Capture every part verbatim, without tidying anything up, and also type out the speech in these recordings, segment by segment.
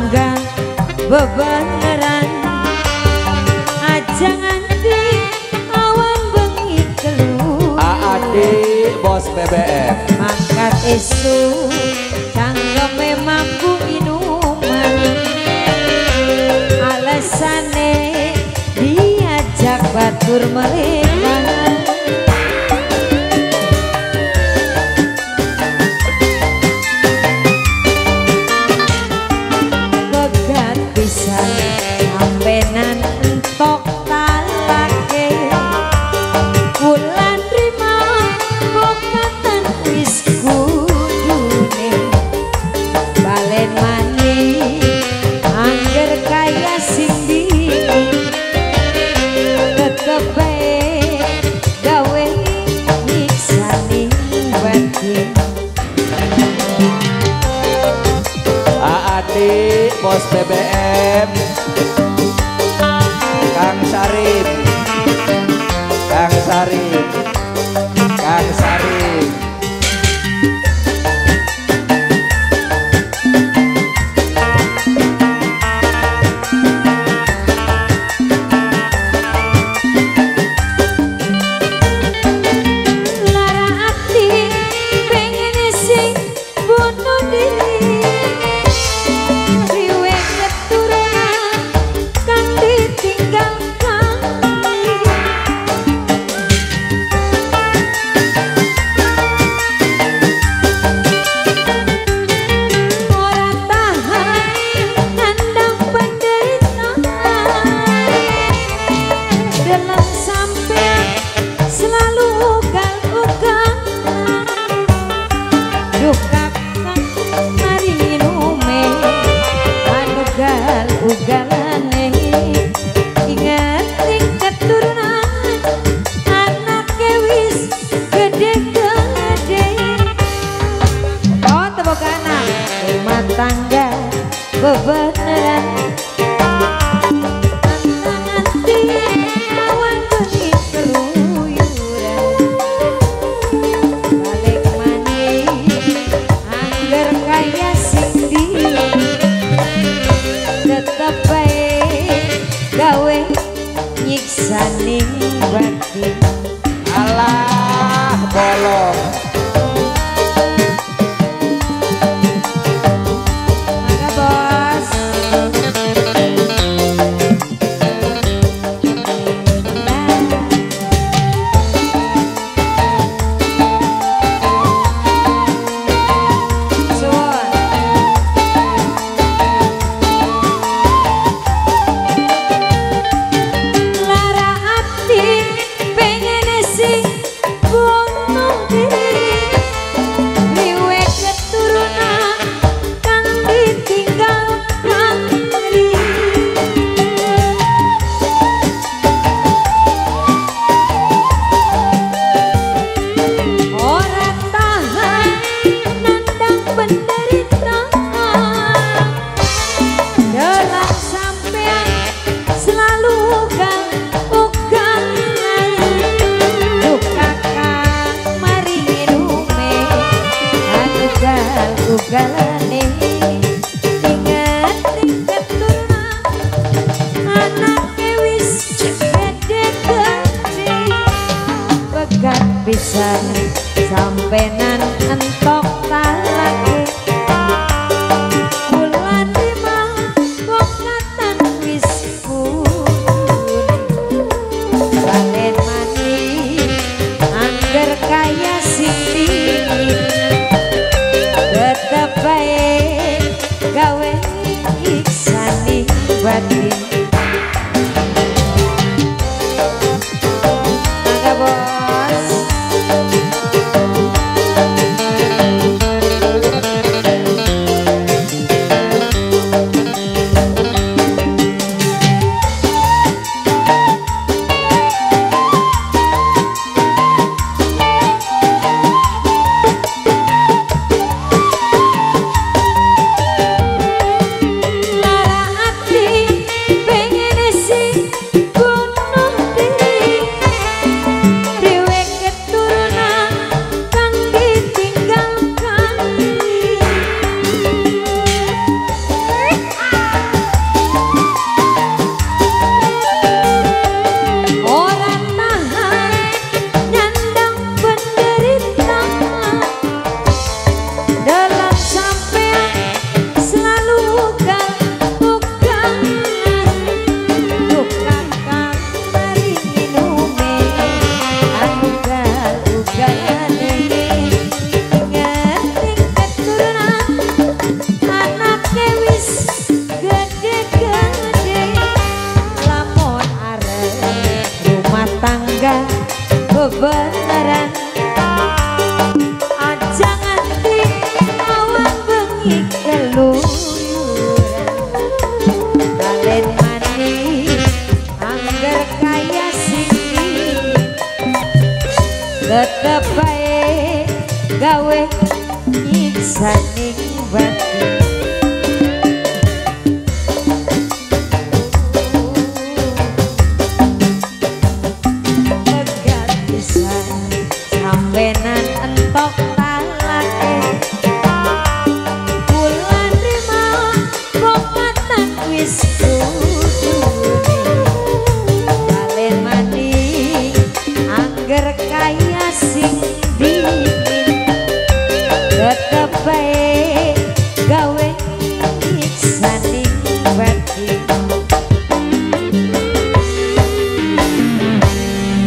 tangga bebeneran aja nganti awan bengi keluar. Adik bos B B M mangkat isu canggome mampu minuman alesane diajak batur meleman. Begat pisan sampenan entok talake wulan rima bokatan wis kudune balen mani angger kaya sindi tetep bae gawe nyiksani batin. Adik bos B B M Kang Sarip Kang Sarip Kang Sarip Lara ati pengen sing bunuh diri riweh keturunan kang ditinggalkan. Ora tahan nandang penderitaan dalam sampean selalu ugal-ugalan duka kang mari minume ugal-ugalane ingat ning keturunan anake wis gede-gede. Oh tepuk kanan rumah tangga bebeneran nanti awan bengi keluyuran balik maneh angger kaya sindi tetep bae gawe nyiksani batin. Alah bolong Mangga bos. Suwun. Lara ati pengen sing bunuh diri riweh keturunan kang ditinggalkan diri. Ora tahan nandang penderitaan dalam sampean selalu ugal-ugalan duka kang mari minume ugal-ugalane ingat ning keturunan anake wis gede-gede begat pisan sampenan entok talake wulan lima bokatan wis kudune balen mani angger kaya sindi tetep bae gawe iksani batin. Mangga bos. Lara ati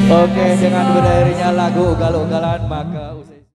Oke, dengan berakhirnya lagu ugal-ugalan maka usai